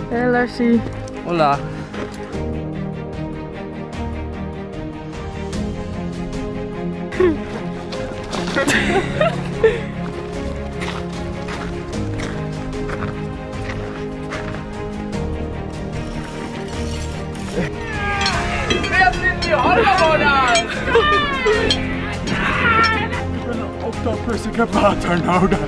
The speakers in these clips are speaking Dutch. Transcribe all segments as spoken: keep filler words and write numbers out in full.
Hey Larsie. Hola. Wer sind die Hollermodern? Ik ben een octopus, ik heb water nodig.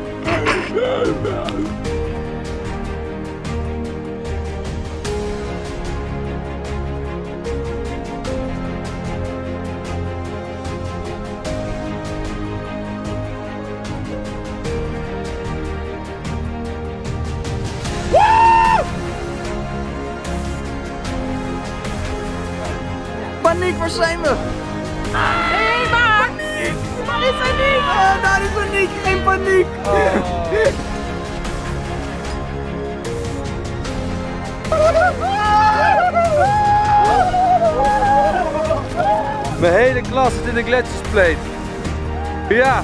Paniek, waar zijn we? Nee, maar! Paniek! Waar is paniek? Oh, daar is paniek, geen paniek! Mijn hele klas zit in de gletsjerspleet. Ja.